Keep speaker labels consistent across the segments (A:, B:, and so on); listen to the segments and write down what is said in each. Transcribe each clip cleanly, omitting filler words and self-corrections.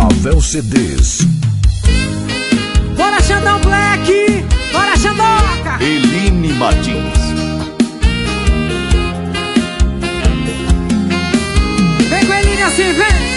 A: Ravel CDs.
B: Bora Xandão Black, bora Xandoca.
A: Eline Martins.
B: Vem com Eline assim, vem.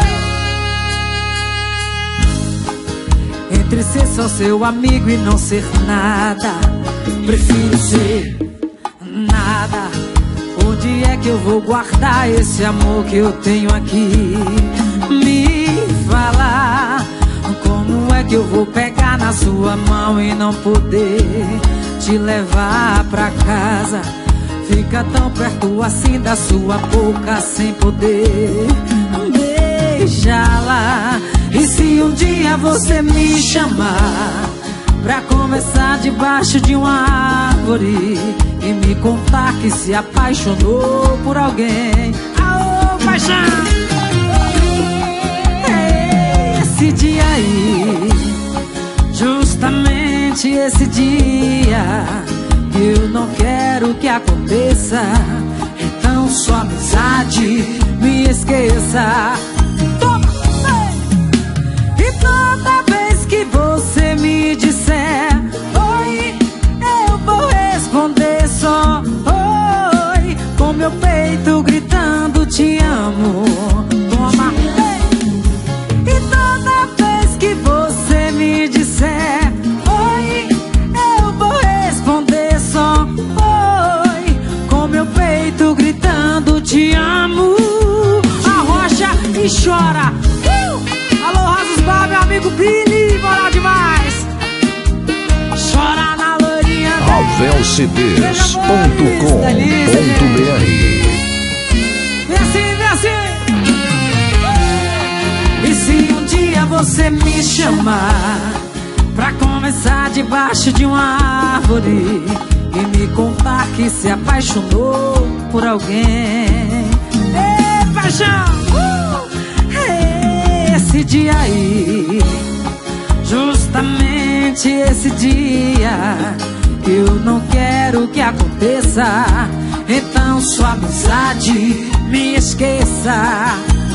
B: Entre ser só seu amigo e não ser nada, prefiro ser nada. Onde é que eu vou guardar esse amor que eu tenho aqui? Me fala, como é que eu vou pegar na sua mão e não poder te levar pra casa? Fica tão perto assim da sua boca sem poder beijá-la. E se um dia você me chamar pra conversar debaixo de uma árvore e me contar que se apaixonou por alguém, aô, paixão! Esse dia aí, justamente esse dia, eu não quero que aconteça. Então sua amizade me esqueça. E toda vez que você me disser oi, eu vou responder só oi, com meu peito gritando te amo. Toma. E toda vez que você me disser oi, eu vou responder só oi, com meu peito gritando te amo. Arrocha e chora. Alô, Rasos Bar, meu amigo Billy, moral demais. Chora na loirinha.
A: RavelCDs.com.br.
B: Vem assim, vem assim. E se um dia você me chamar pra conversar debaixo de uma árvore e me contar que se apaixonou por alguém, ei, paixão! Esse dia aí, justamente esse dia, eu não quero que aconteça. Então sua amizade me esqueça.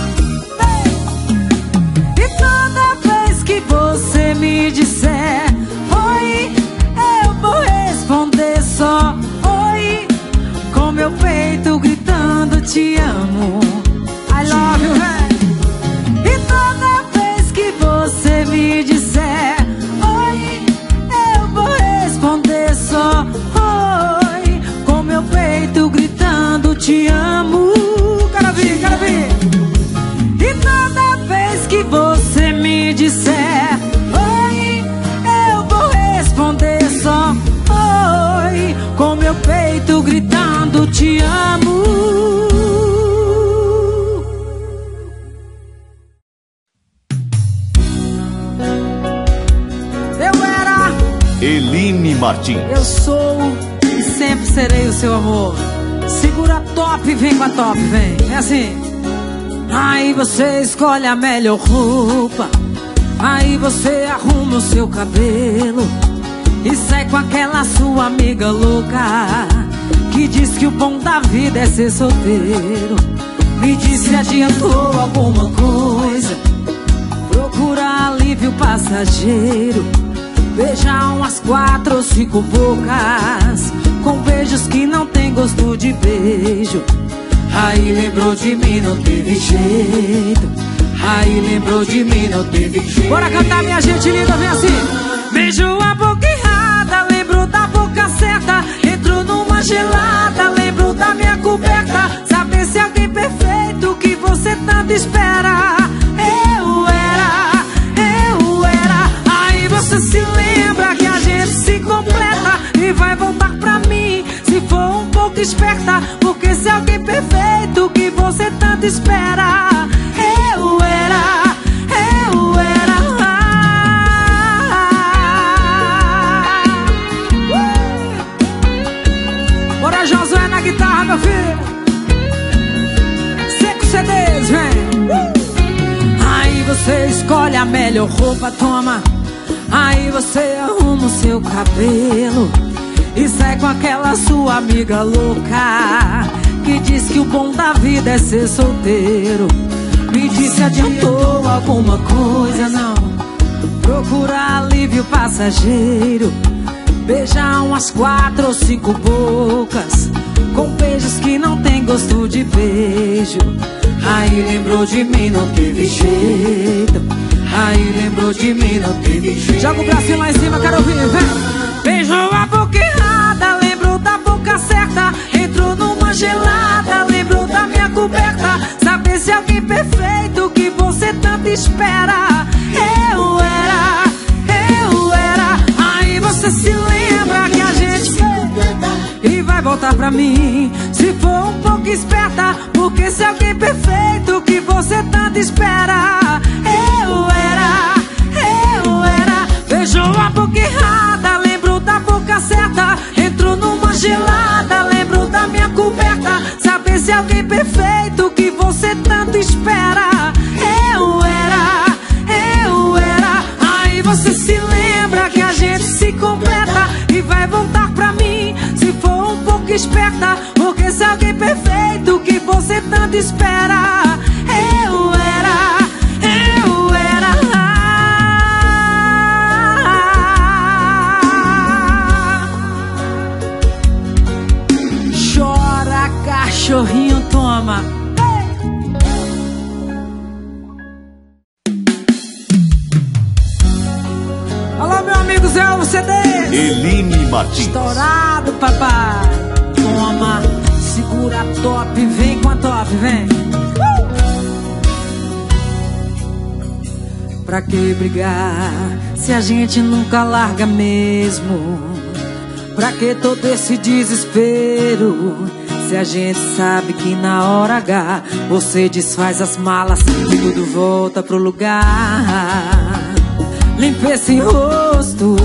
B: E toda vez que você me disser oi, eu vou responder só oi, com meu peito gritando te amo. I love you, hey. E toda vez que você me disser oi, eu vou responder só oi, com meu peito gritando te amo. Quero ver, quero ver. E toda vez que você me disser oi, eu vou responder só oi, com meu peito gritando te amo.
A: Eline Martins.
B: Eu sou e sempre serei o seu amor. Segura a top, vem com a top, vem. É assim. Aí você escolhe a melhor roupa, aí você arruma o seu cabelo e sai com aquela sua amiga louca que diz que o bom da vida é ser solteiro. Me diz se adiantou alguma coisa, procura alívio passageiro. Beija umas 4 ou 5 bocas, com beijos que não tem gosto de beijo. Aí lembrou de mim, não teve jeito. Aí lembrou de mim, não teve jeito. Bora cantar, minha gente linda, vem assim. Beijou a boca errada, lembrou da boca certa. Entrou numa gelada, lembrou da minha coberta. Saber se alguém perfeito que você tanto espera. Eu era. Aí você se lembra que a gente se completa e vai voltar pra mim se for um pouco esperta. Porque se alguém perfeito que você tanto espera, eu era. Bora, Josué na guitarra, meu filho. Seco CDs, vem. Aí você escolhe a melhor roupa, toma. Aí você arruma o seu cabelo e sai com aquela sua amiga louca que diz que o bom da vida é ser solteiro. Me diz se adiantou alguma coisa, não. Procurar alívio passageiro, beijar umas 4 ou 5 bocas, com beijos que não tem gosto de beijo. Aí lembrou de mim, não teve jeito. Aí lembrou de mim, não teve jeito. Joga o bracinho lá em cima, quero ouvir, vem. Beijou a boca errada, lembrou da boca certa. Entrou numa gelada, lembrou da minha coberta. Saber se alguém perfeito que você tanto espera. Eu era. Aí você se lembra que a gente e vai voltar pra mim, se for um pouco esperta. Porque se alguém perfeito que você tanto espera. Eu era. Beijou a boca errada, lembrou da boca certa. Entrou numa gelada, lembrou da minha coberta. Saber se alguém perfeito que você tanto espera. Eu era. Aí você se lembra que a gente se completa e vai voltar pra mim, se for um pouco esperta. Porque se alguém perfeito que você tanto espera. Eu era. Chora, cachorrinho, toma. Alô, meu amigo Zé, CD
A: Eline Martins.
B: Estourado, papai. Toma, segura a top, vem com a top, vem. Pra que brigar se a gente nunca larga mesmo? Pra que todo esse desespero se a gente sabe que na hora H você desfaz as malas e tudo volta pro lugar? Limpa esse rosto,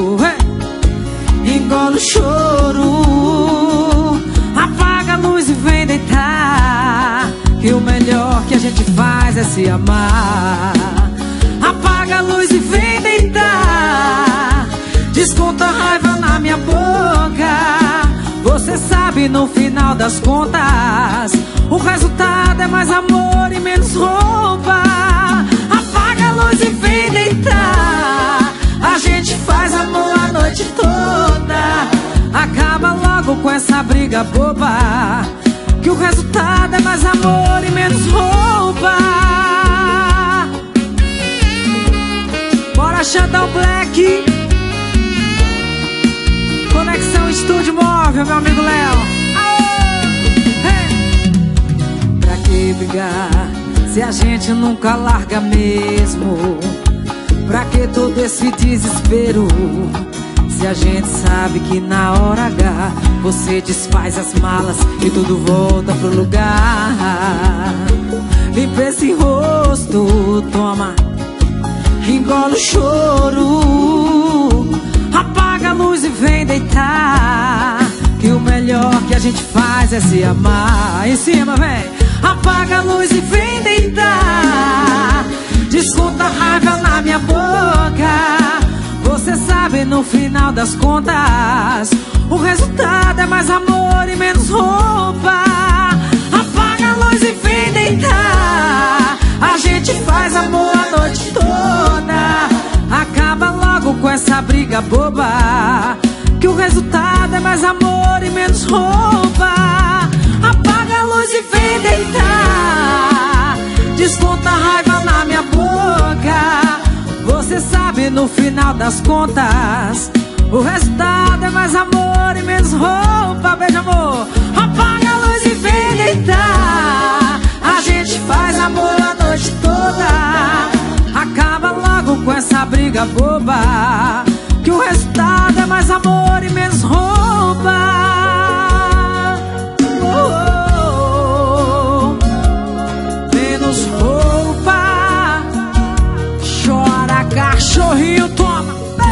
B: engole o choro, apaga a luz e vem deitar, que o melhor que a gente faz é se amar. Apaga a luz e vem deitar, desconta a raiva na minha boca. Você sabe, no final das contas, o resultado é mais amor e menos roupa. Apaga a luz e vem deitar, a gente faz amor a noite toda. Acaba logo com essa briga boba, que o resultado é mais amor e menos roupa. Bora Shadow Black, Conexão Estúdio Móvel, meu amigo Léo. Hey! Pra que brigar se a gente nunca larga mesmo? Pra que todo esse desespero se a gente sabe que na hora H você desfaz as malas e tudo volta pro lugar? Limpa esse rosto, toma, engole o choro, apaga a luz e vem deitar, que o melhor que a gente faz é se amar. Em cima, vem. Apaga a luz e vem deitar, desconta a raiva na minha boca. Você sabe, no final das contas, o resultado é mais amor e menos roupa. Apaga a luz e vem deitar, a gente faz amor a noite toda. Acaba logo com essa briga boba, que o resultado é mais amor e menos roupa. Apaga a luz e vem deitar, desconta a raiva na minha boca. Você sabe, no final das contas, o resultado é mais amor e menos roupa. Beijo, amor. Apaga a luz e vem deitar, a gente faz amor a noite toda. Acaba logo com essa briga boba, que o resultado é mais amor e menos roupa. Menos roupa. Chora, cachorrinho, toma.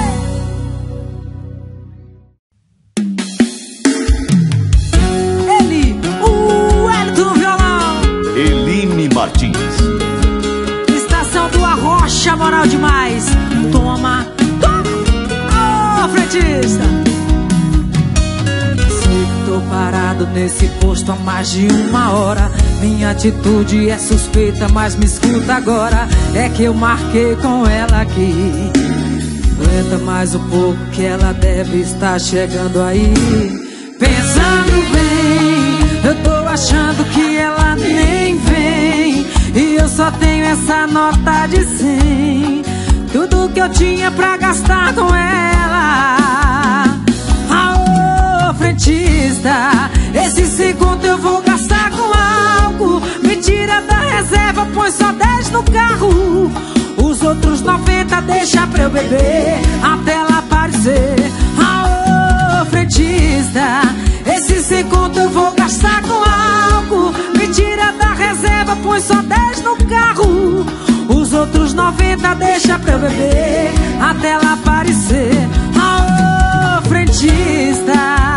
B: Ele, o Hélio do violão.
A: Eline Martins.
B: Estação do Arrocha, moral demais. Toma, toma. Ô, frentista. Sei que tô parado nesse posto há mais de 1 hora. Minha atitude é suspeita, mas me escuta agora. É que eu marquei com ela aqui. Aguenta mais um pouco que ela deve estar chegando aí. Pensando bem, eu tô achando que ela nem vem. E eu só tenho essa nota de 100. Tudo que eu tinha pra gastar com ela. Aô, frentista, esse segundo eu vou gastar com álcool. Me tira da reserva, põe só 10 no carro. Os outros 90 deixa pra eu beber até ela aparecer. Aô, frentista, esse segundo eu vou gastar com álcool. Me tira da reserva, põe só 10 no carro. Os outros 90 deixa pra eu beber até ela aparecer. Aô, frentista,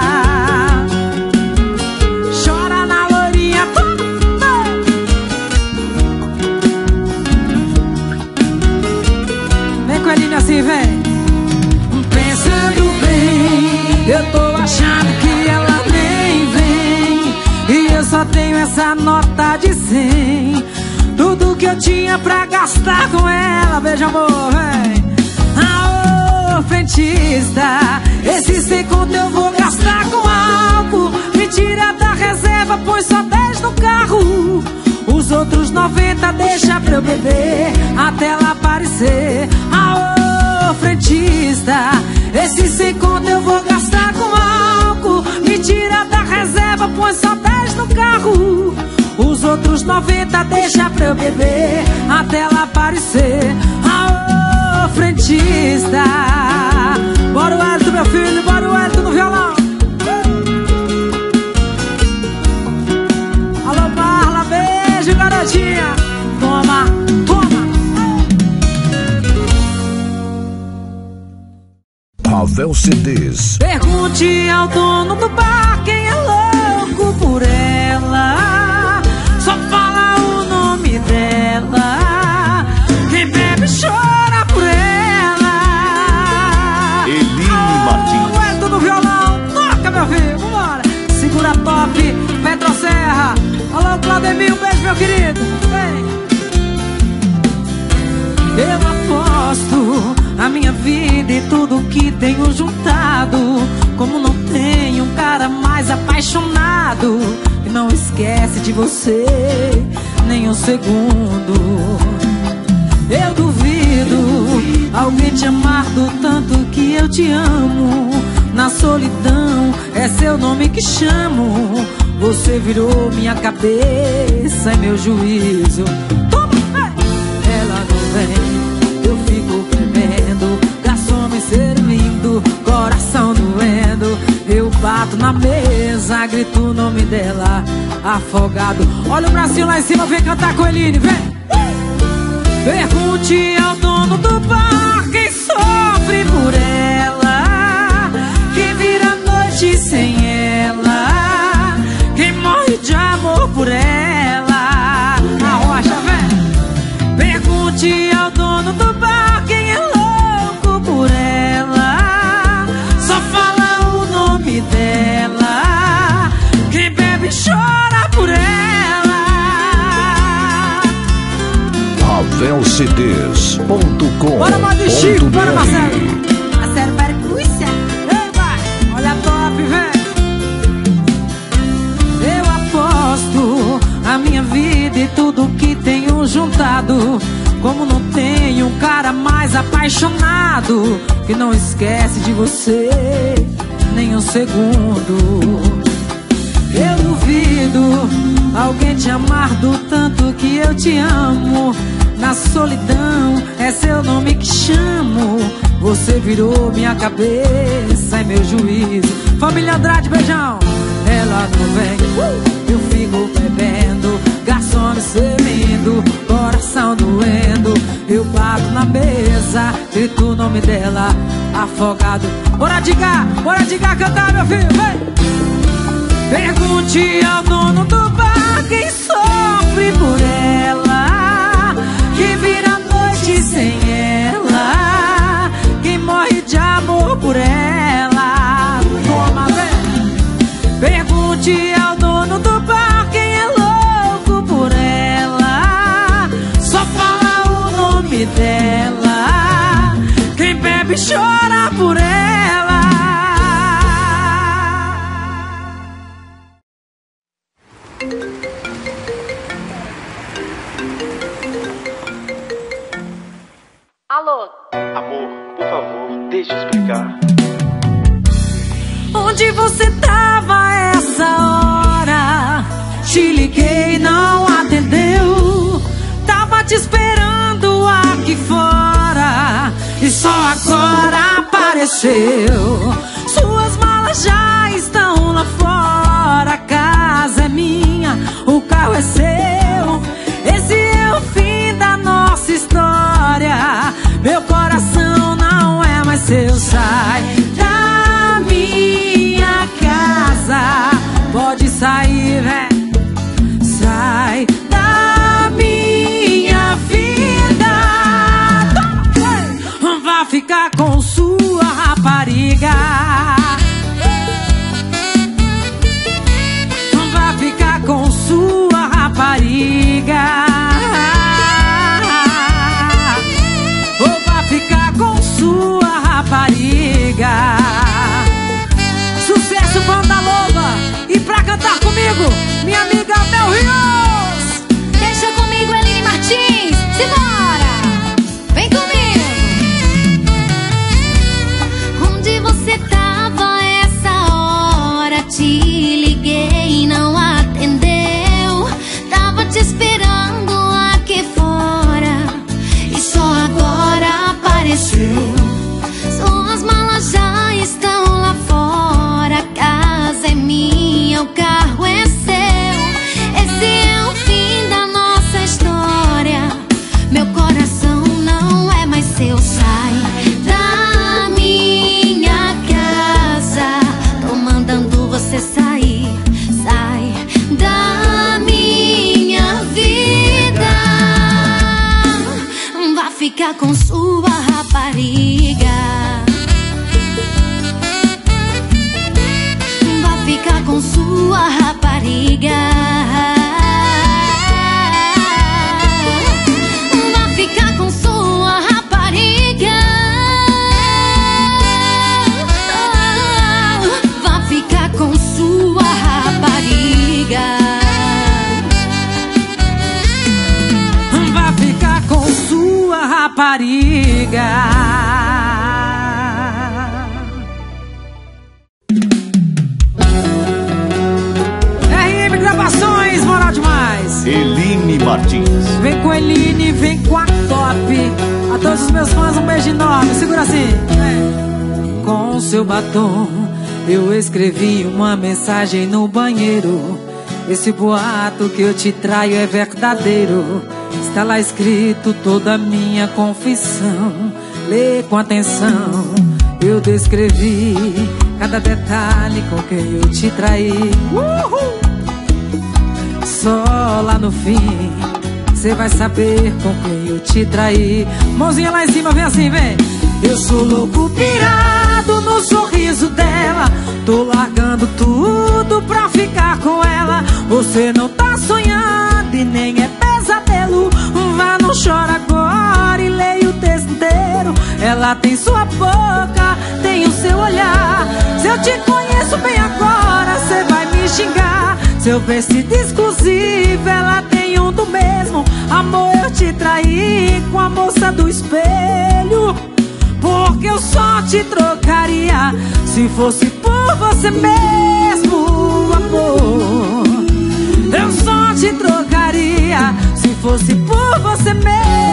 B: chora na lourinha. Vem com a linha assim, vem. Pensando bem, eu tô achando que ela nem vem. E eu só tenho essa nota de 100. Tudo que eu tinha pra gastar com ela. Beijo, amor, vem. Aô, frentista, esse segundo eu vou gastar com álcool. Me tira da reserva, põe só 10 no carro. Os outros 90 deixa pra eu beber até ela aparecer. Aô, frentista, esse segundo eu vou gastar com álcool. Me tira da reserva, põe só 10 no carro. Os outros 90 deixa pra eu beber até ela aparecer. Aô, frentista, bora o Elton, meu filho, bora o Elton no violão. Alô, Marla, beijo, garotinha. Toma, toma.
C: Ravel CDs.
B: Pergunte ao dono do bar quem é louco por ela. Só fala o nome dela. Quem bebe chora por ela.
A: Eline Martins.
B: O Elton no violão, toca, meu filho, vambora. Segura top, Pedro Serra. Alô, Claudemir, um beijo, meu querido. Vem. Eu aposto a minha vida e tudo que tenho juntado. Como não tenho um cara mais apaixonado que não esquece de você nem um segundo. Eu duvido alguém te amar do tanto que eu te amo. Na solidão é seu nome que chamo. Você virou minha cabeça e meu juízo. Ela não vem, eu fico bebendo, garçom me servindo, coração doendo. Eu bato na mesa, grito o nome dela, afogado. Olha o bracinho lá em cima, vem cantar com a Eline, vem. Pergunte ao dono do bar quem sofre por ela, quem vira noite sem ela, quem morre de amor por ela. A rocha, vem. Pergunte ao dono do bar quem é louco por ela. Só fala o nome dela. Quem bebe chora por ela.
C: RavelCDs.com.
B: Bora, Madi Chico, bora, Marcelo. Marcelo, para Crúcia. Ei, vai, olha a top, vem. Eu aposto a minha vida e tudo que tenho juntado. Como não tenho um cara mais apaixonado que não esquece de você nem um segundo. Eu duvido alguém te amar do tanto que eu te amo. Na solidão é seu nome que chamo. Você virou minha cabeça e meu juízo. Família Andrade, beijão. Ela não vem, eu fico bebendo, garçom me servindo, coração doendo. Eu bato na mesa, grito o nome dela, afogado. Bora diga cantar, meu filho, vem. Pergunte ao dono do bar quem sofre por ela, quem vira noite sem ela, quem morre de amor por ela. Toma, vem. Pergunte ela. Quem bebe chora por ela.
D: Alô?
E: Amor, por favor, deixa eu explicar.
B: Onde você tava essa hora? Te liguei, não atendeu. Tava te esperando aqui fora e só agora apareceu. Suas malas já estão lá fora. A casa é minha, o carro é seu. Esse é o fim da nossa história. Meu coração não é mais seu. Sai da minha casa. Pode sair, velho. Sai da minha vida. Vai ficar com sua rapariga. Vai ficar com sua rapariga. Ou vai ficar com sua rapariga. Sucesso, Banda Loba. E pra cantar comigo, minha amiga Mel Rios.
D: Deixa comigo, Eline Martins. Simbora! Vem comigo! Onde você tava essa hora? Te liguei e não atendeu. Tava te esperando aqui fora e só agora apareceu. Suas malas já estão lá fora. A casa é minha, o carro é seu. Esse é o fim da nossa história. Meu coração não é mais seu. Sai da minha casa. Tô mandando você sair. Sai da minha vida. Vai ficar com sua rapariga. Vai ficar com sua rapariga. Vai ficar com sua rapariga. Vai ficar com sua rapariga.
B: Vai ficar com sua rapariga. RM Gravações, moral demais.
A: Eline Martins.
B: Vem com Eline, vem com a Top. A todos os meus fãs, um beijo enorme. Segura assim. Com seu batom, eu escrevi uma mensagem no banheiro. Esse boato que eu te traio é verdadeiro. Está lá escrito toda a minha confissão. Lê com atenção. Eu descrevi cada detalhe com quem eu te traí. Só lá no fim cê vai saber com quem eu te traí. Mãozinha lá em cima, vem assim, vem. Eu sou louco pirado no sorriso dela. Tô largando tudo pra ficar com ela. Você não tá sonhando e nem é pesadelo. Vá, não chora agora e leia o texto inteiro. Ela tem sua boca, tem o seu olhar. Se eu te conheço bem agora, cê vai me xingar. Seu vestido exclusivo, ela tem um do mesmo. Amor, eu te traí com a moça do espelho. Porque eu só te trocaria se fosse por você mesmo, amor. Eu só te trocaria se fosse por você mesmo.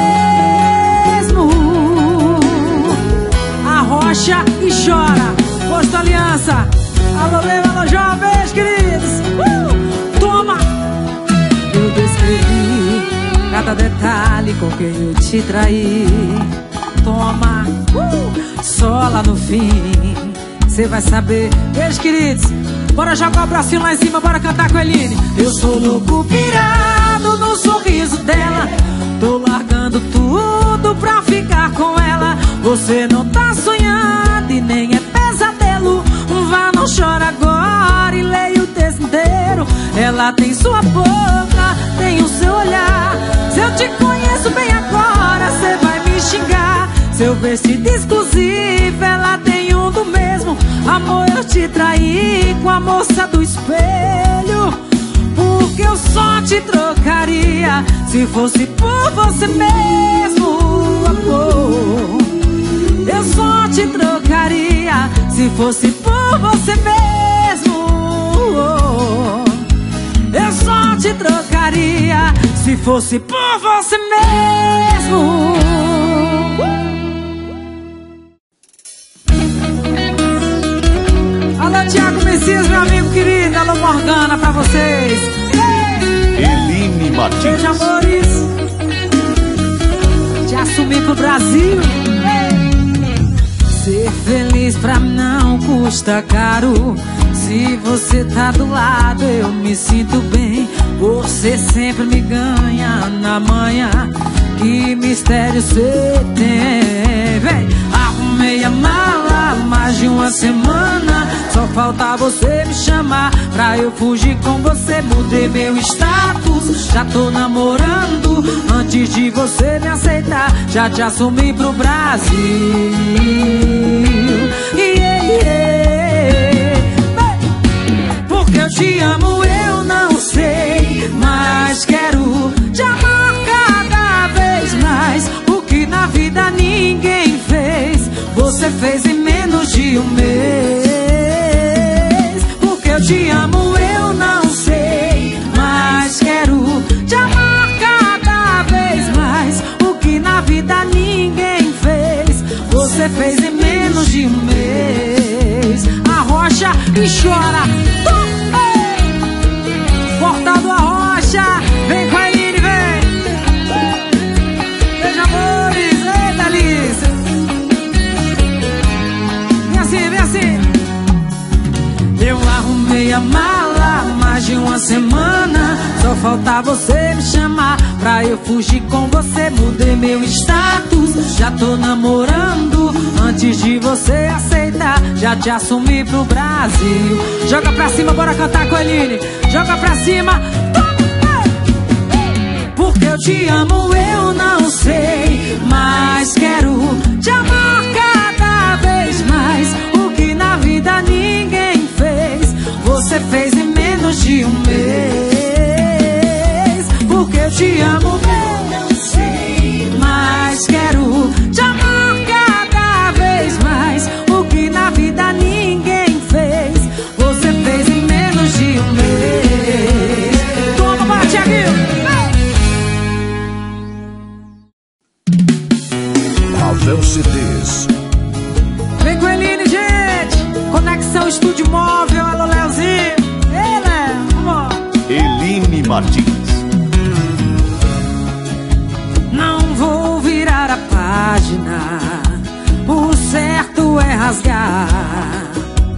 B: Arrocha e chora, Posto Aliança. Alô, alô, jovens queridos. Toma! Eu descrevi cada detalhe com quem eu te traí. Toma! Só lá no fim cê vai saber. Beijo, queridos. Bora jogar o bracinho lá em cima, bora cantar com a Eline. Eu sou louco pirado no sorriso dela. Tô largando tudo pra ficar com ela. Você não tá sonhando e nem é pesadelo. Vá, não chora agora e leia o texto inteiro. Ela tem sua boca, tem o seu olhar. Se eu te conheço bem agora, cê vai me xingar. Seu vestido exclusivo, ela tem um do mesmo. Amor, eu te traí com a moça do espelho, porque eu só te trocaria se fosse por você mesmo, amor. Eu só te trocaria se fosse por você mesmo. Eu só te trocaria se fosse por você mesmo. Alô, Tiago Messias, meu amigo querido. Alô, Morgana, pra vocês.
A: Eline Martins.
B: Beijo, amores. Te assumi pro Brasil. Ser feliz pra mim não custa caro. Se você tá do lado, eu me sinto bem. Você sempre me ganha na manhã. Que mistério cê tem, vem. Arrumei a mala há mais de uma semana. Só falta você me chamar pra eu fugir com você. Mudei meu status, já tô namorando. Antes de você me aceitar, já te assumi pro Brasil. Porque eu te amo, eu não sei, mas quero te amar cada vez mais. O que na vida ninguém fez, você fez em menos de um mês. Porque eu te amo, eu não sei, mas quero te amar cada vez mais. O que na vida ninguém fez, você fez em menos de um mês. Arrocha e chora. Cortado a rocha, vem com a Eline, vem. Beijo, amores, eita, Alice. Vem assim, vem assim. Eu arrumei a mala há mais de uma semana. Só falta você me chamar pra eu fugir com você. Mudei meu status, já tô namorando. Antes de você aceitar, já te assumi pro Brasil. Joga pra cima, bora cantar com a Eline. Joga pra cima, porque eu te amo, eu não sei, mas quero te amar cada vez mais. O que na vida ninguém fez, você fez em menos de um mês. Porque eu te amo, eu não sei, mas quero te amar cada vez mais. O que na vida ninguém fez, você fez em menos de um mês. Toma, bate aqui.
C: Pavel CDs.
B: Vem com a Eline, gente. Conexão Estúdio Móvel. Alô, Leozinho. Ei, Léo, vamos.
A: Eline Martins.
B: Não vou virar a página, o certo é rasgar.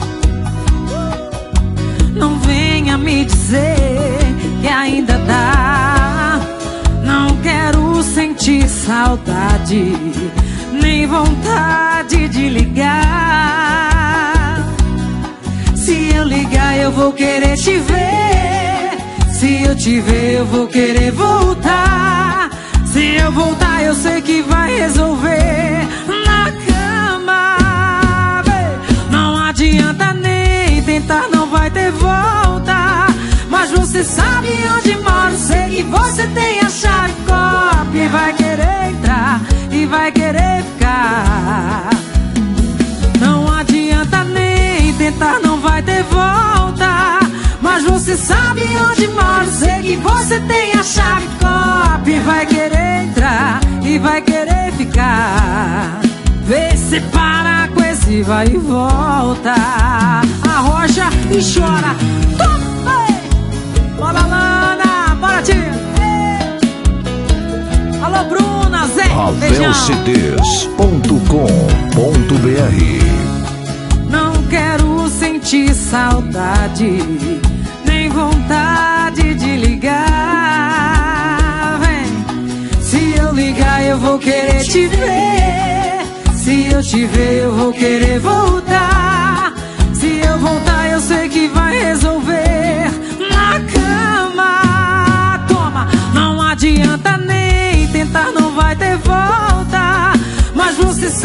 B: Não venha me dizer que ainda dá. Não quero sentir saudade, nem vontade de ligar. Se eu ligar, eu vou querer te ver. Se eu te ver, eu vou querer voltar. Se eu voltar, eu sei que vai resolver na cama. Não adianta nem tentar, não vai ter volta. Mas você sabe onde moro, sei que você tem a chave cópia. E vai querer entrar, e vai querer ficar. Não adianta nem tentar, não vai ter volta. Mas você sabe onde moro, sei que você tem a chave cópia. E vai querer entrar, e vai querer ficar. Vê se para com esse vai e volta. Arrocha e chora. Toma! Bora, Lana, bora, tia. Alô, Bruna, Zé, beijão.
C: PavelCDs.com.br.
B: Não quero sentir saudade, nem vontade de ligar. Vem. Se eu ligar, eu vou querer te ver. Se eu te ver, eu vou querer voltar. Se eu voltar, eu sei que vai resolver na cama. Toma, não adianta nem tentar, não vai ter volta. Mas você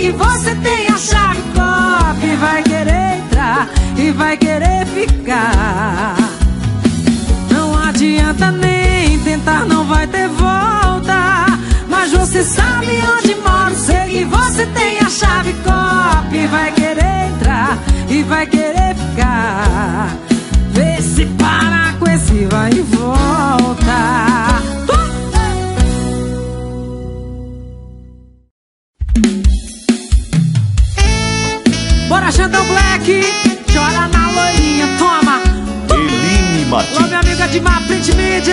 B: que você tem a chave top e vai querer entrar e vai querer ficar. Não adianta nem tentar, não vai ter volta. Mas você sabe onde moro, sei que você tem a chave top e vai querer entrar e vai querer ficar. Vê se para com esse vai e volta. Bora, Xandão Black, chora na loirinha, toma.
A: Eline Martins.
B: Alô, minha amiga de Print Media.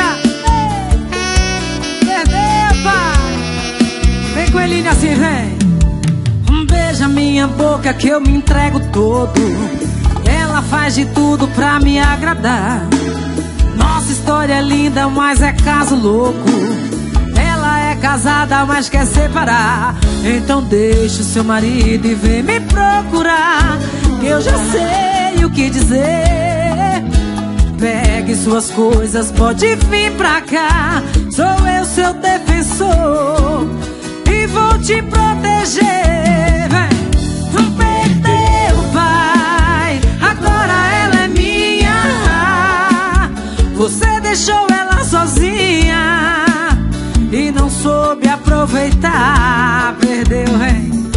B: Perdeu, pai. Vem com Eline assim, vem. Beija minha boca que eu me entrego todo. Ela faz de tudo pra me agradar. Nossa história é linda, mas é caso louco. Ela é casada, mas quer separar. Então deixa o seu marido e vem me procurar, que eu já sei o que dizer. Pegue suas coisas, pode vir pra cá. Sou eu seu defensor e vou te proteger. Vem. Perdeu, pai, agora ela é minha. Você deixou ela sozinha e não soube aproveitar. Perdeu, hein?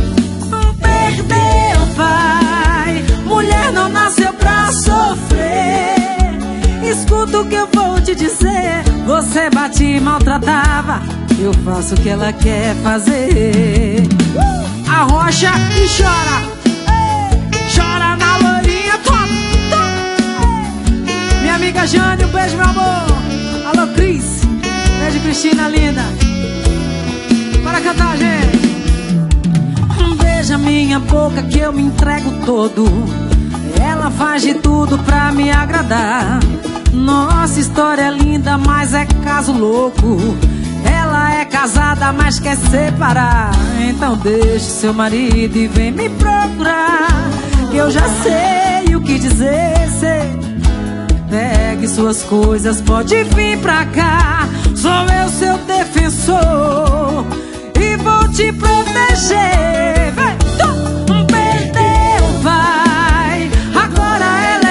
B: Perdeu, pai. Mulher não nasceu pra sofrer. Escuta o que eu vou te dizer. Você bate e maltratava, eu faço o que ela quer fazer. Arrocha e chora. Chora na loirinha, toma, toma. Minha amiga Jane, um beijo, meu amor. Alô, Cris. Beijo, Cristina, linda. Bora cantar, gente. Beija minha boca que eu me entrego todo. Ela faz de tudo pra me agradar. Nossa história é linda, mas é caso louco. Ela é casada, mas quer separar. Então deixe seu marido e vem me procurar, que eu já sei o que dizer. Pegue suas coisas, pode vir pra cá. Sou eu seu defensor e vou te proteger. Vem. Perdeu, pai, agora ela é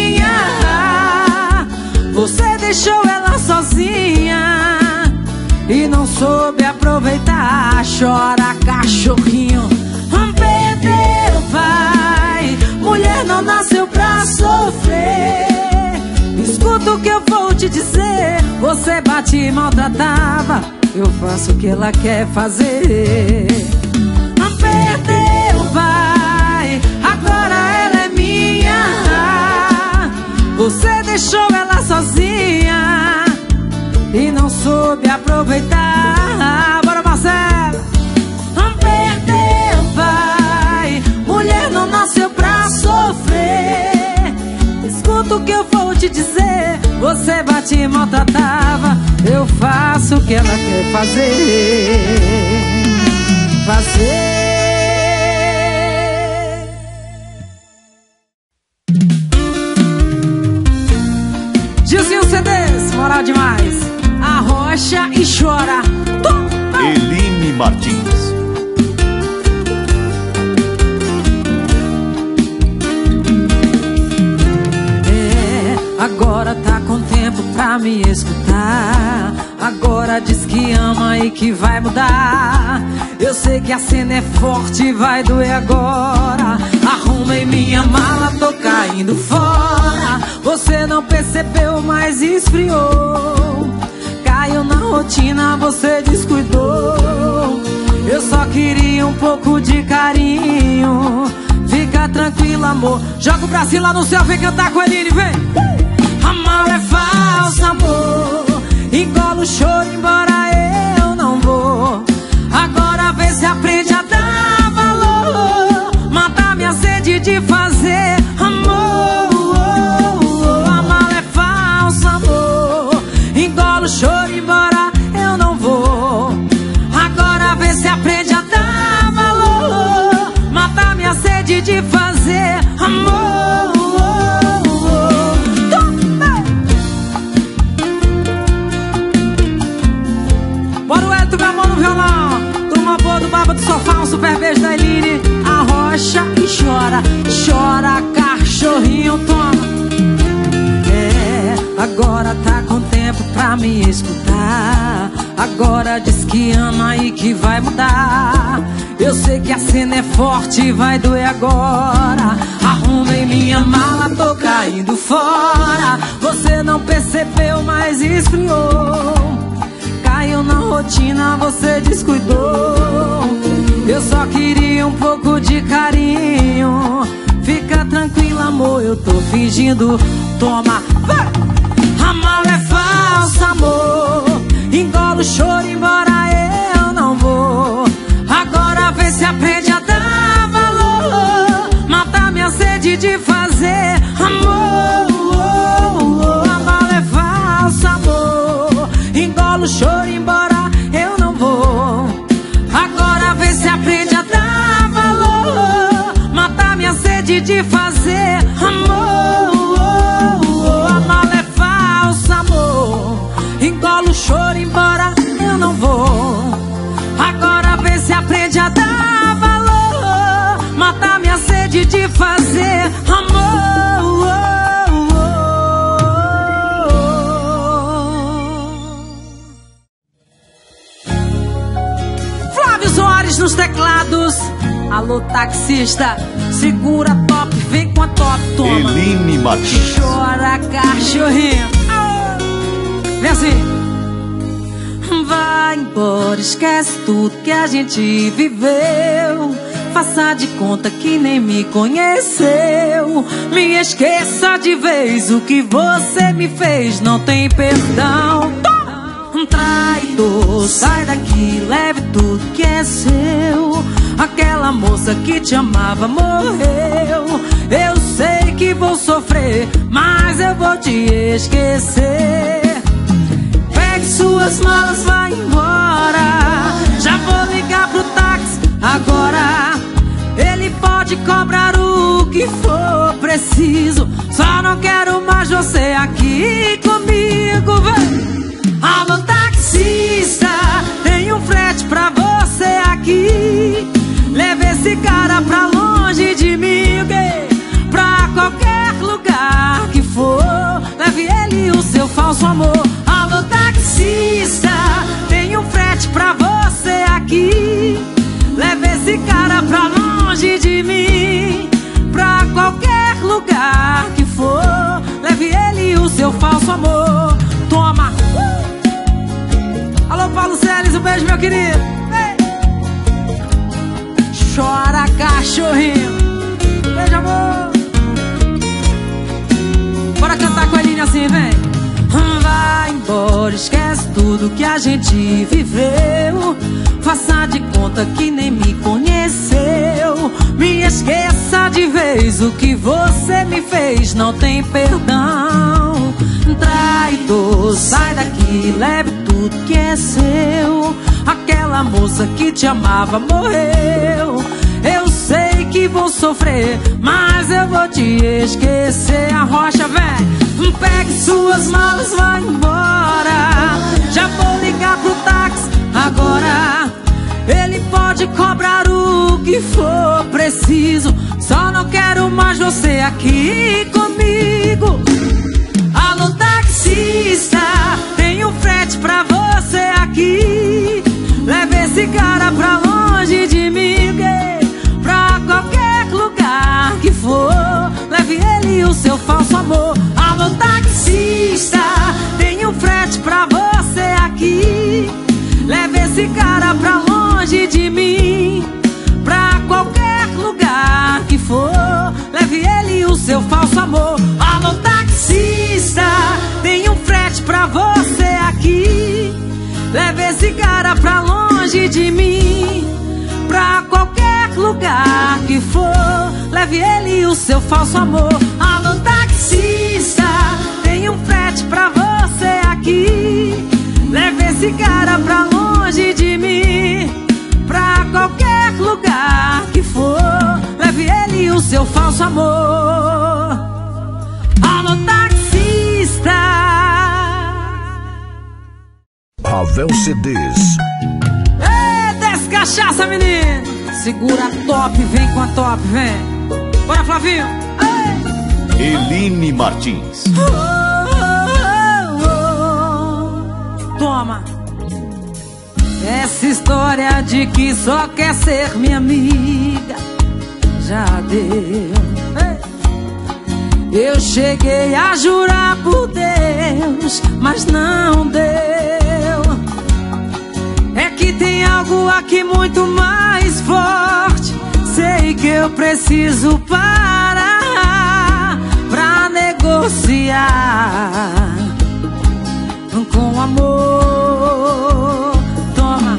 B: minha. Você deixou ela sozinha e não soube aproveitar. Chora, cachorrinho. Perdeu, pai. Mulher não nasceu pra sofrer. Escuta o que eu vou te dizer. Você bate e maltratava, eu faço o que ela quer fazer. Perdeu, pai, agora ela é minha. Você deixou ela sozinha e não soube aproveitar. Bora, Marcelo. Perdeu, pai. Mulher não nasceu pra sofrer. Escuta o que eu vou te dizer. Você bate e maltratava, eu faço o que ela quer fazer. Gilzinho CDs, moral demais. Arrocha e chora.
A: Eline Martins.
B: Agora tá com tempo pra me escutar. Agora diz que ama e que vai mudar. Eu sei que a cena é forte e vai doer agora. Arrumei minha mala, tô caindo fora. Você não percebeu, mas esfriou. Caiu na rotina, você descuidou. Eu só queria um pouco de carinho. Fica tranquilo, amor. Joga o bracinho lá no céu, vem cantar com a Eline, vem. A mala é falsa, amor. Engola o choro, embora eu não vou. Agora vê se aprende a dar valor. Mata minha sede de fazer amor. A mala é falsa, amor. Engola o choro, embora eu não vou. Agora vê se aprende a dar valor. Mata minha sede de fazer amor. super beijo da Eline, arrocha e chora, chora cachorrinho, toma. Agora tá com tempo pra me escutar. Agora diz que ama e que vai mudar. Eu sei que a cena é forte e vai doer agora. Arrumei minha mala, tô caindo fora. Você não percebeu, mas esfriou. Caiu na rotina, você descuidou. Eu só queria um pouco de carinho. Fica tranquila, amor, eu tô fingindo. Toma, vai! A mala é falsa, amor. Engola o choro, embora eu não vou. Agora vê se aprende a dar valor. Mata minha sede de fazer amor. A mala é falsa, amor. Engola o choro, embora eu não vou. Agora vê se aprende a dar valor. Mata minha sede de fazer amor. Engola o choro, embora eu não vou. Agora vê se aprende a dar valor. Matar minha sede de fazer amor. Flávio Soares nos teclados. Alô, taxista, segura top, vem com a top, toma.
A: Eline Martins.
B: Chora, cachorrinho. Vem assim. Vai embora, esquece tudo que a gente viveu. Faça de conta que nem me conheceu. Me esqueça de vez, o que você me fez não tem perdão. Traidor, sai daqui, leve tudo que é seu. Aquela moça que te amava morreu. Eu sei que vou sofrer, mas eu vou te esquecer. Pegue suas malas, vai embora. Já vou ligar pro táxi agora. Ele pode cobrar o que for preciso. Só não quero mais você aqui comigo, vem. Alô, taxista, tem um frete pra você aqui. Leve esse cara pra longe de mim, okay? Pra qualquer lugar que for. Leve ele e o seu falso amor. Alô, taxista, tem um frete pra você aqui. Leve esse cara pra longe de mim. Pra qualquer lugar que for. Leve ele e o seu falso amor. Toma! Alô, Paulo Celes, um beijo, meu querido. Ei. Chora, cachorrinho. Beijo, amor. Bora cantar com a Eline assim, vem. Vai embora, esquece tudo que a gente viveu. Faça de conta que nem me conheceu. Me esqueça de vez, o que você me fez não tem perdão. Traidor, sai daqui, leve tudo que é seu. Aquela moça que te amava morreu. Eu sei que vou sofrer, mas eu vou te esquecer. A rocha, vem. Pegue suas malas, vai embora. Já vou ligar pro táxi agora. Ele pode cobrar o que for preciso. Só não quero mais você aqui comigo. Alô, taxista, tem um frete pra você aqui. Leve esse cara pra longe de mim, pra qualquer lugar que for. Leve ele e o seu falso amor. Alô, taxista, tem um frete pra você aqui. Leve esse cara pra longe de mim. Pra qualquer lugar que for. Leve ele e o seu falso amor. Alô, taxista, tem um frete pra você aqui. Leve esse cara pra longe de mim. Pra qualquer lugar que for. Leve ele e o seu falso amor. Alô, taxista, tem um frete pra você aqui. Leve esse cara pra longe de mim. Pra qualquer lugar que for. Leve ele e o seu falso amor. Alô, taxista.
C: Ravel CDs.
B: Ei, desce cachaça, menino. Segura a top, vem com a top, vem. Bora, Flavinho.
A: Eline Martins.
B: Toma. Essa história de que só quer ser minha amiga já deu. Eu cheguei a jurar por Deus, mas não deu. É que tem algo aqui muito mais forte. Sei que eu preciso parar pra negociar com amor. Toma.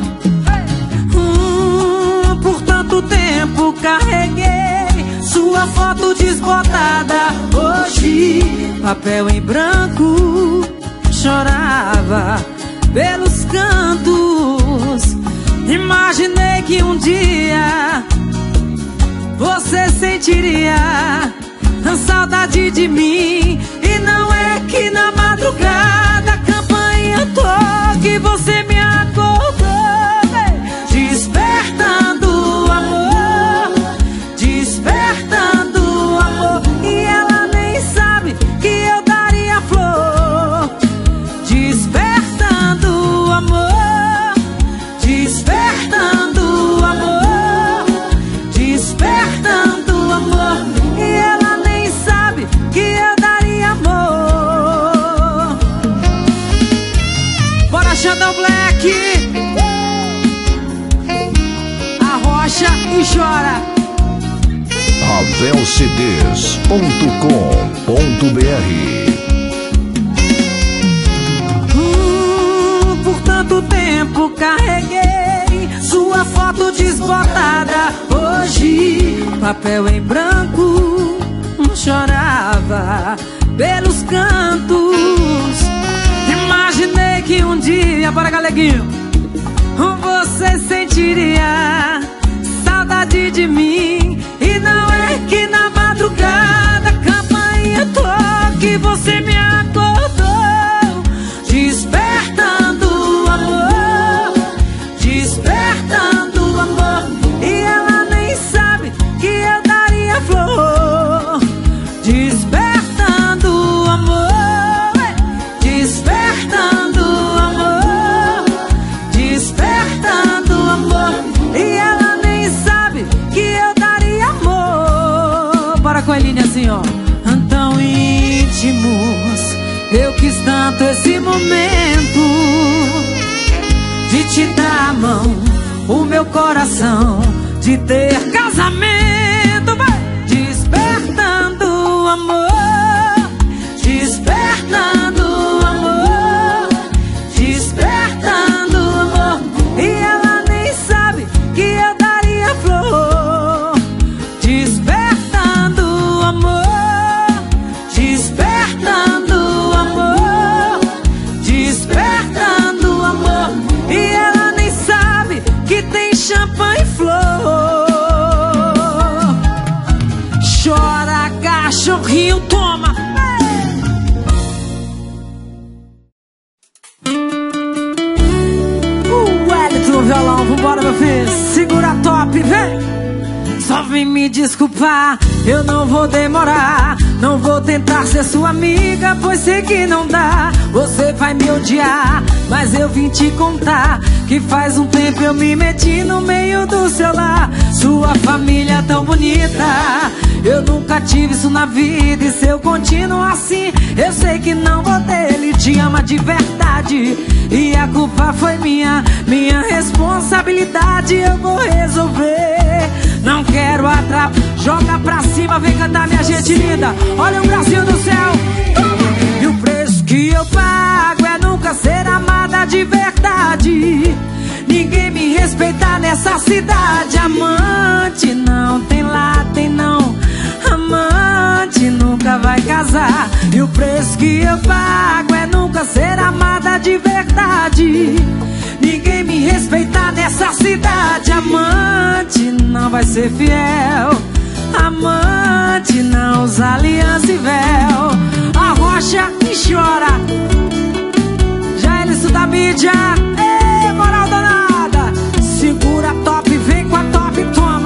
B: Por tanto tempo carreguei sua foto desbotada. Hoje, papel em branco, chorava pelos cantos. Imaginei que um dia você sentiria saudade de mim. E não é que na madrugada a campainha toca e você me acordou, despertando o amor, despertando o amor. E ela nem sabe que eu daria flor, despertando o amor, despertando o amor, despertando o amor. E ela nem sabe que eu daria amor. Bora, Xandão Black, arrocha e chora.
C: ravelcds.com.br.
B: Por tanto tempo carreguei sua foto desbotada. Hoje, papel em branco, chorava pelos cantos. Imaginei que um dia, bora, galeguinho, você sentiria saudade de mim. E não é que na madrugada a campainha toca e você me acordou, despertando o amor, despertando o amor. E ela nem sabe que eu daria flor, despertando o amor, despertando o amor, despertando o amor. E ela nem sabe que eu daria amor. Bora com a Eline assim, ó. Tão íntimos, eu quis tanto esse momento de te dar a mão, o meu coração, de ter casamento. Vai! Despertando o amor, despertando o amor, despertando o amor. E ela nem sabe que eu daria flor, despertando o amor, despertando o amor, despertando o amor. E ela nem sabe que tem champanhe e flor. Chora, cachorrinho, toma. O Wellington no violão, vambora, meu filho. Segura a top, vem. Só vem me desculpar, eu não vou demorar. Não vou tentar ser sua amiga, pois sei que não dá. Você vai me odiar, mas eu vim te contar que faz um tempo eu me meti no meio do seu lar. Sua família tão bonita, eu nunca tive isso na vida. E se eu continuo assim, eu sei que não vou ter. Ele te ama de verdade e a culpa foi minha responsabilidade. Eu vou resolver, não quero atrapalhar. Joga pra cima, vem cantar, minha gente linda. Olha o Brasil do céu. E o preço que eu pago é nunca ser amada de verdade. Ninguém me respeita nessa cidade. Amante não tem lá, tem não. Amante nunca vai casar. E o preço que eu pago é nunca ser amada de verdade. Ninguém me respeita nessa cidade. Amante não vai ser fiel. Amante não usa aliança e véu. Arrocha e chora. Já ele isso da mídia. Ei, moral danada. Segura a top, vem com a top, toma.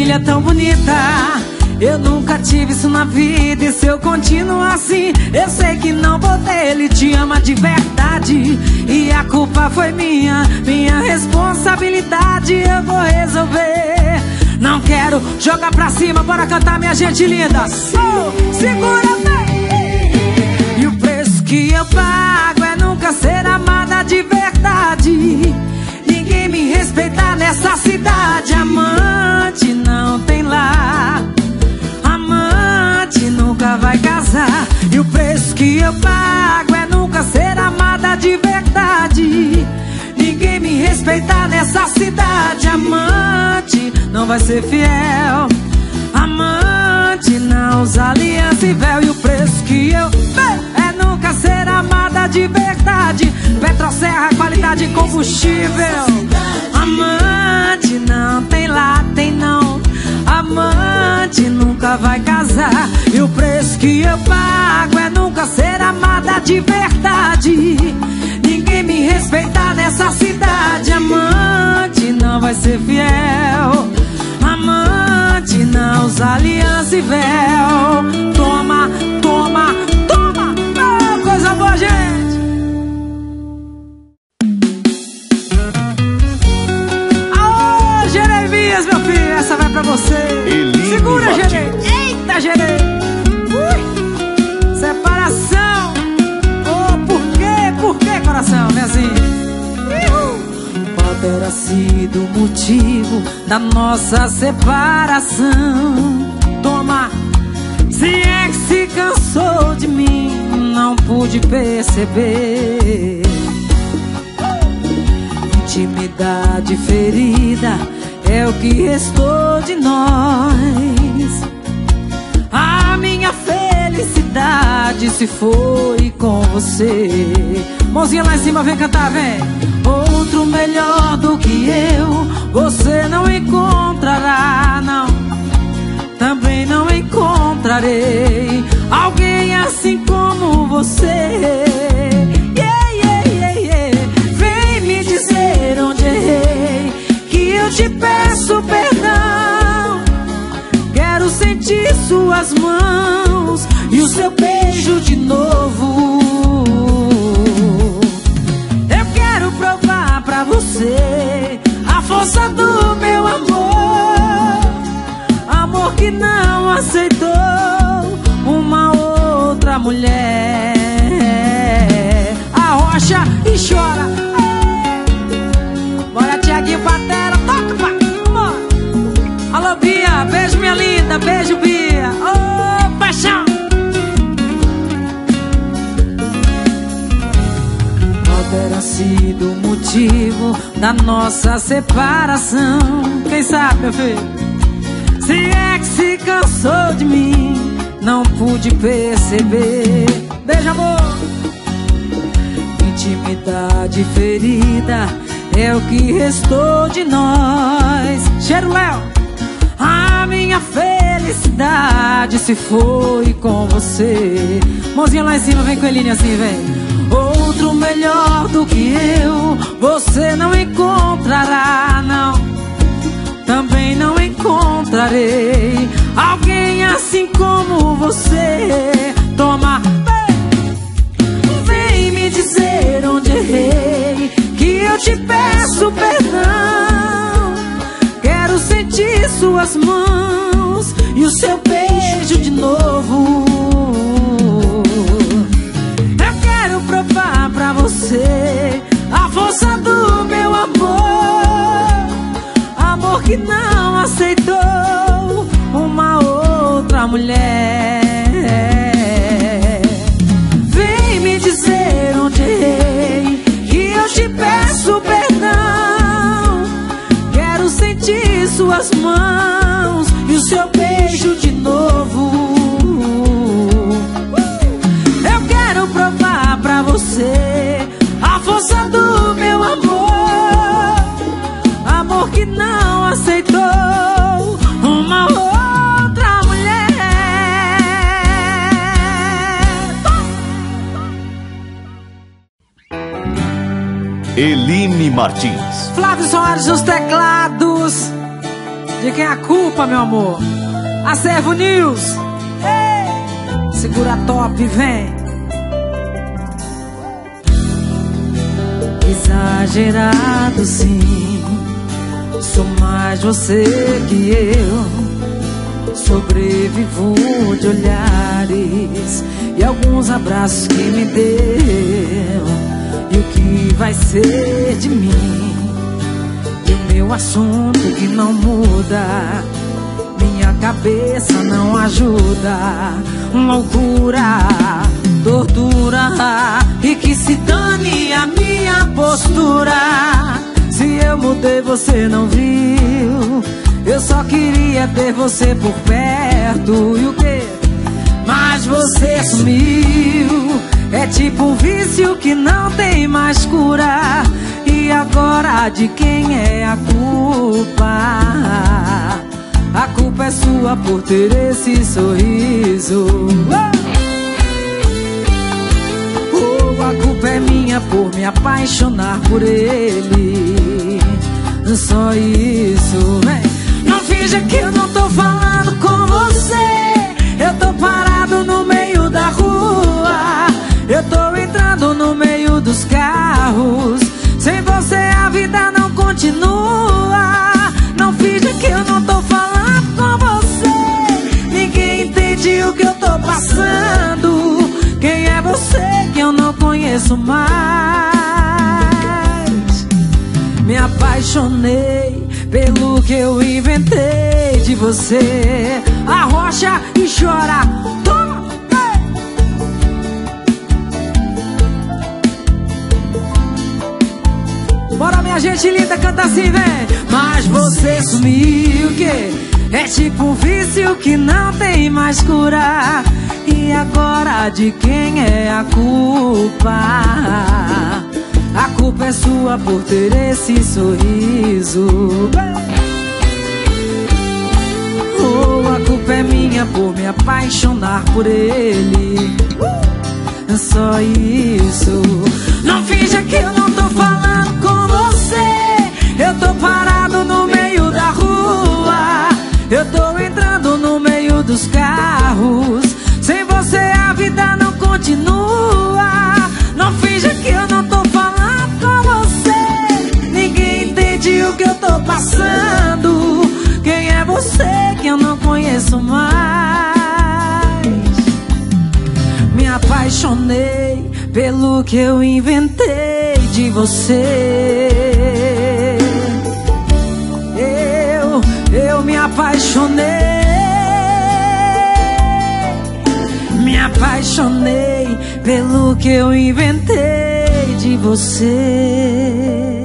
B: filha tão bonita. Eu nunca tive isso na vida. E se eu continuo assim, eu sei que não vou ter. Ele te ama de verdade e a culpa foi minha responsabilidade. Eu vou resolver. Não quero jogar pra cima, bora cantar, minha gente linda. Oh, segura bem. E o preço que eu pago é nunca ser amada de verdade. Ninguém me respeitar nessa cidade. Amante não tem lar, amante nunca vai casar. E o preço que eu pago é nunca ser amada de verdade. Ninguém me respeitar nessa cidade. Amante não vai ser fiel, amante não usa aliança e véu. E o preço que eu é nunca ser amada de verdade. Petroserra, qualidade de combustível. Amante não tem lá, tem não. Amante nunca vai casar. E o preço que eu pago é nunca ser amada de verdade. Ninguém me respeitar nessa cidade. Amante não vai ser fiel, amante não usa aliança e véu. Toma, toma, toma. Oh, coisa boa, gente. Aô, Jeremias, meu filho, essa vai pra você.
A: Eline
B: segura,
A: Martins.
B: Jeremias. Eita, Jeremias. Separação. Oh, por que, coração? Vem assim. Qual terá sido o motivo da nossa separação? Toma. Se é que se cansou de mim, não pude perceber. Intimidade ferida é o que restou de nós. A minha felicidade se foi com você. Mãozinha lá em cima, vem cantar, vem. Outro melhor do que eu você não encontrará, não. Também não encontrarei alguém assim como você. Yeah, yeah, yeah, yeah. Vem me dizer onde errei, que eu te peço perdão. Quero sentir suas mãos e o seu beijo de novo. Eu quero provar pra você a força do meu amor. Amor que não aceitou uma outra mulher. Arrocha e chora. Bora, Tiaguinho Patera, toca, pai. Alô, Bia, beijo, minha linda, beijo, Bia. Ô, paixão. Qual terá sido o motivo da nossa separação? Quem sabe, meu filho? Se é que se cansou de mim, não pude perceber. Beijo, amor. Intimidade ferida é o que restou de nós. Cheiro, Léo. A minha felicidade se foi com você. Mãozinha lá em cima, vem com a Eline assim, vem. Outro melhor do que eu você não encontrará, não. Também não encontrarei alguém assim como você. Toma, vem me dizer onde errei, que eu te peço perdão. Quero sentir suas mãos e o seu beijo de novo. Eu quero provar pra você a força do meu amor. Amor que não aceitou uma outra mulher. Vem me dizer onde errei, que eu te peço perdão. Quero sentir suas mãos e o seu beijo de novo. Eu quero provar pra você a força do meu amor. Amor que não aceitou uma outra mulher.
A: Eline Martins.
B: Flávio Soares nos teclados. De quem é a culpa, meu amor? Acervo News. Ei, segura top, vem. Exagerado, sim. Sou mais você que eu. Sobrevivo de olhares e alguns abraços que me deu. E o que vai ser de mim? E o meu assunto que não muda. Minha cabeça não ajuda. Loucura, tortura. E que se dane a minha postura. Se eu mudei você não viu. Eu só queria ter você por perto. E o quê? Mas você sumiu. É tipo um vício que não tem mais cura. E agora de quem é a culpa? A culpa é sua por ter esse sorriso. Oh, a culpa é minha por me apaixonar por ele. Só isso, vem. Não finja que eu não tô falando com você. Eu tô parado no meio da rua. Eu tô entrando no meio dos carros. Sem você a vida não continua. Não finja que eu não tô falando com você. Ninguém entende o que eu tô passando. Quem é você que eu não conheço mais? Me apaixonei pelo que eu inventei de você. Arrocha e chora. Toma, bora, minha gente linda, canta assim, vem. Mas você sumiu, que é tipo um vício que não tem mais cura. E agora de quem é a culpa? A culpa é sua por ter esse sorriso. Oh, a culpa é minha por me apaixonar por ele. Só isso. Não finja que eu não tô falando com você. Eu tô parado no meio da rua. Eu tô entrando no meio dos carros. Sem você a vida não continua. Não finja que eu não tô falando com você. Ninguém entende o que eu tô passando. Quem é você que eu não conheço mais? Me apaixonei pelo que eu inventei de você. Eu me apaixonei. Me apaixonei pelo que eu inventei de você.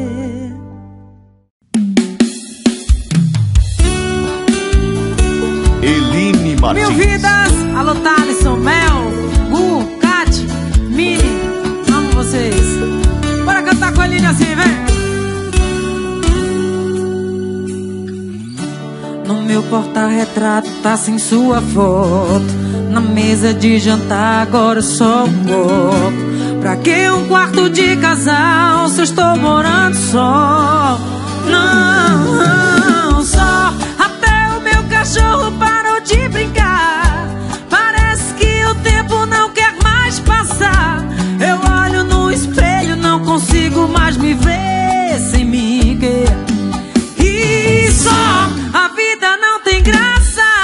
A: Eline Martins.
B: Mil vidas, alô Thalisson, Mel, Gu, Kat, Mini, amo vocês. Bora cantar com a Eline assim, vem. No meu porta-retrato tá sem sua foto. Na mesa de jantar agora só um copo. Pra que um quarto de casal se eu estou morando só? Não, só. Até o meu cachorro parou de brincar. Parece que o tempo não quer mais passar. Eu olho no espelho, não consigo mais me ver sem me querer. E só a vida não tem graça.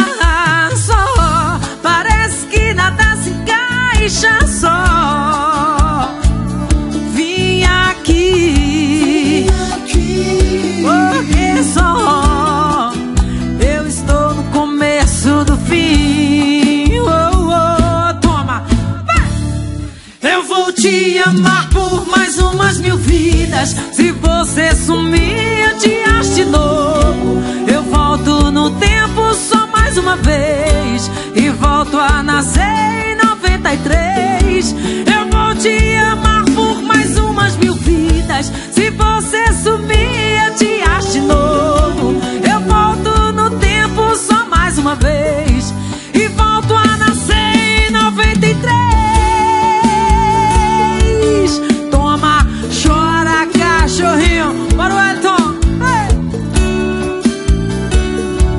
B: Só parece que nada se encaixa. Só vim aqui porque só eu estou no começo do fim. Toma, vai. Eu vou te amar por mais umas 1000 vidas. Se você sumir, eu te acho de novo. Eu volto no tempo só mais uma vez e volto a nascer em 93. Eu vou te amar por mais umas 1000 vidas. Se você sumir, eu te acho de novo. Eu volto no tempo só mais uma vez e volto a nascer em 93. Toma, chora, cachorrinho. Para o Elton.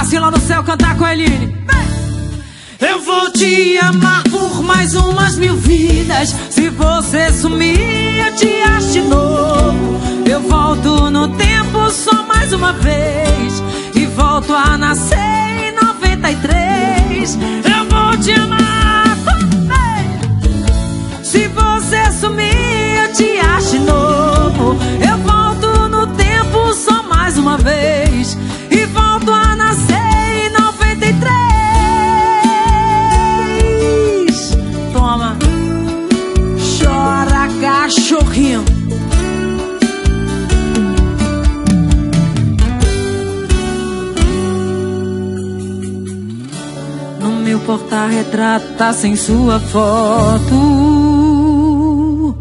B: assim lá no céu cantar com a Eline. Eu vou te amar por mais umas 1000 vidas. Se você sumir, eu te acho de novo. Eu volto no tempo só mais uma vez e volto a nascer em 93. Eu vou te amar também. Se você sumir, eu te acho de novo. Eu volto no tempo só mais uma vez e volto a nascer em 93. Toma, chora cachorrinho. No meu porta-retrato tá sem sua foto.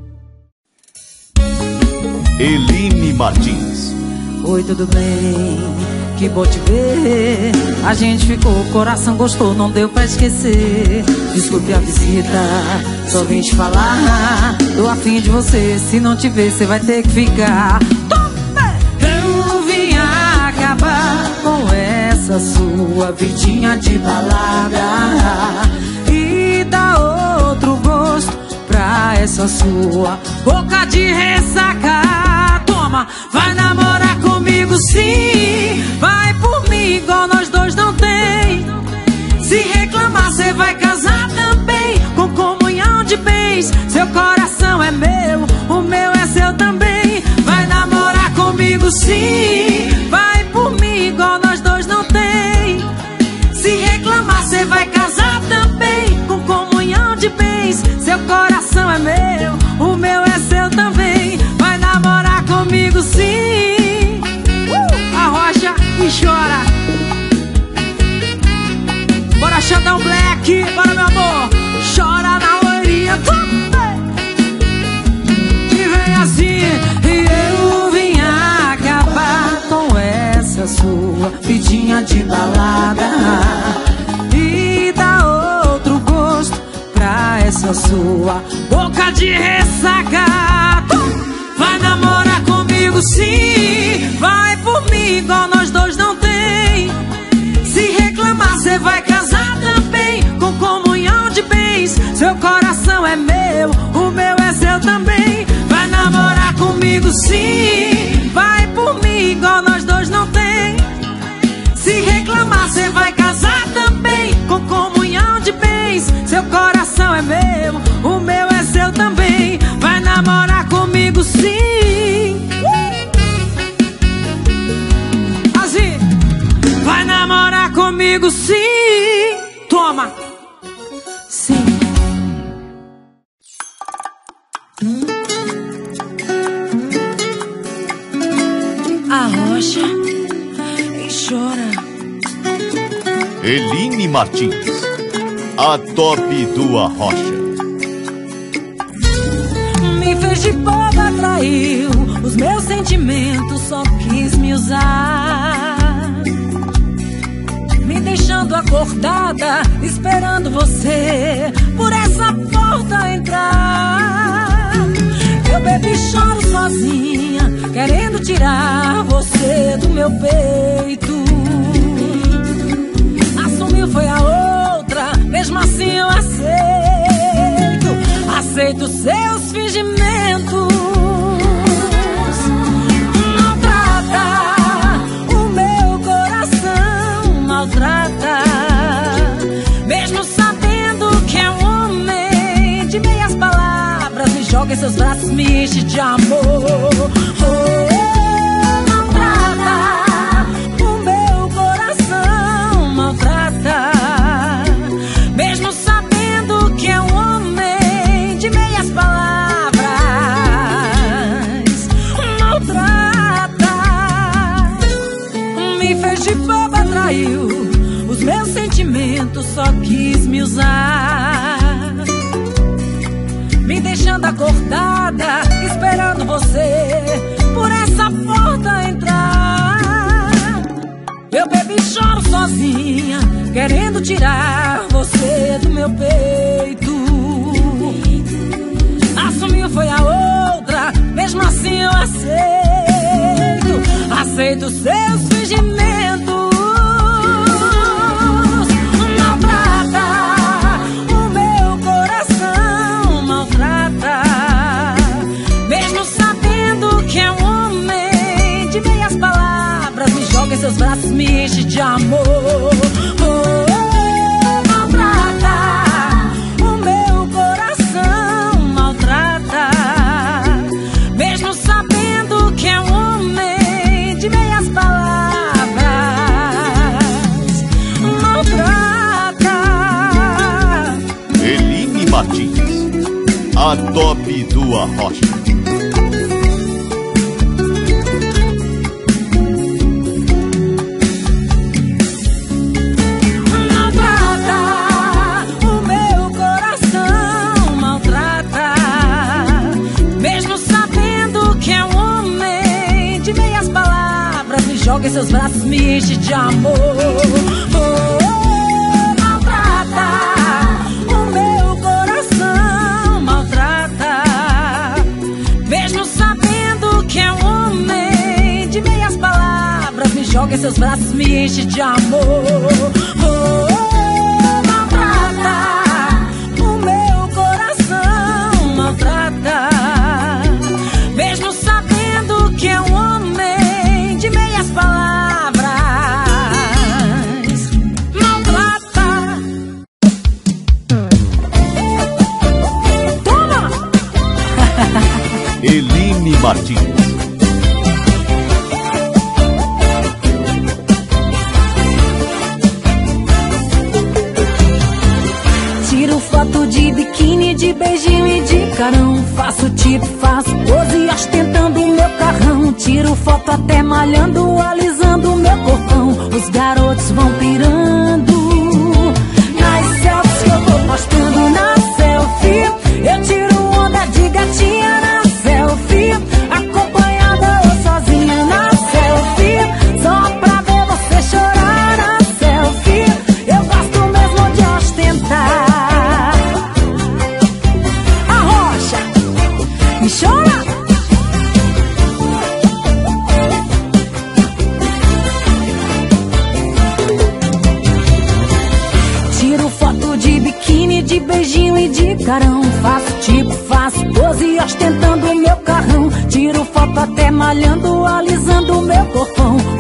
A: Eline Martins.
B: Oi, tudo bem? Que bom te ver. A gente ficou, o coração gostou, não deu pra esquecer. Desculpe a visita, só vim te falar. Tô afim de você, se não te ver, você vai ter que ficar. Eu vim acabar com essa sua vidinha de balada e dar outro gosto pra essa sua boca de ressaca. Toma, vai namorar comigo sim. Vai por mim igual nós dois não tem. Se reclamar cê vai casar também, com comunhão de bens. Seu coração é meu, o meu é seu também. Vai namorar comigo sim. Vai por mim igual nós dois não tem. Se reclamar cê vai casar também, com comunhão de bens. Seu coração é meu, o meu é seu também. Vai namorar comigo sim. Arrocha e chora. Bora Xandão Black, bora meu amor. Chora na loirinha também. E vem assim. E eu vim acabar com essa sua vidinha de balada e dar outro gosto pra essa sua boca de ressaca. Vai namorar comigo sim. Vai por mim igual nós dois não tem. Se reclamar cê vai casar também, com comunhão de bens. Seu coração é meu, o meu é seu também. Vai namorar comigo sim. Vai por mim igual nós dois não tem. Se reclamar cê vai casar também, com comunhão de bens. Seu coração é meu, o meu é seu também. Vai namorar comigo sim. Assim. Vai namorar comigo sim. Toma. Sim. Arrocha e chora.
A: Eline Martins, a top do Arrocha.
B: Me fez de boba, traiu os meus sentimentos, só quis me usar, me deixando acordada, esperando você por essa porta entrar. Eu bebi e choro sozinha, querendo tirar você do meu peito. Assumiu foi a outra, mesmo assim eu aceito. Aceito seus fingimentos. Maltrata o meu coração, maltrata, mesmo sabendo que é um homem de meias palavras. Me joga em seus braços, me enche de amor. Maltrata o meu coração, maltrata, mesmo sabendo que é um homem de meias palavras. Maltrata, me fez de boba, traiu os meus sentimentos, só quis me usar, me deixando acordada, esperando você por essa porta entrar. Eu bebi e choro sozinha, querendo tirar você do meu peito. Assumiu foi a outra, mesmo assim eu aceito. Aceito seus fingimentos. de amor. Maltrata, o meu coração maltrata, mesmo sabendo que é um homem de meias palavras. Maltrata.
A: Eline Martins, a top do Arrocha.
B: Joga em seus braços, me enche de amor. Maltrata, o meu coração maltrata, mesmo sabendo que é um homem de meias palavras. Me joga em seus braços, me enche de amor. Maltrata, o meu coração maltrata, mesmo sabendo que é um homem de meias palavras. Maltrata. Toma!
A: Eline Martins.
B: Tiro foto de biquíni, de beijinho e de carão. Faço tipo, faço pose ostentando o meu carrão. Tiro foto até malhando, alisando o meu corpão. Os garotos vão pirando nas selfies que eu vou postando. Na selfie eu tiro onda de gatinha na selfie, acompanhada ou sozinha na selfie, só pra ver você chorar na selfie. Eu gosto mesmo de ostentar. Arrocha, me chora. Tiro foto de biquíni, de beijinho e de carão. Faço tipo, faço pose ostentando o meu carrão. Tiro foto até malhando, alisando o meu corpão.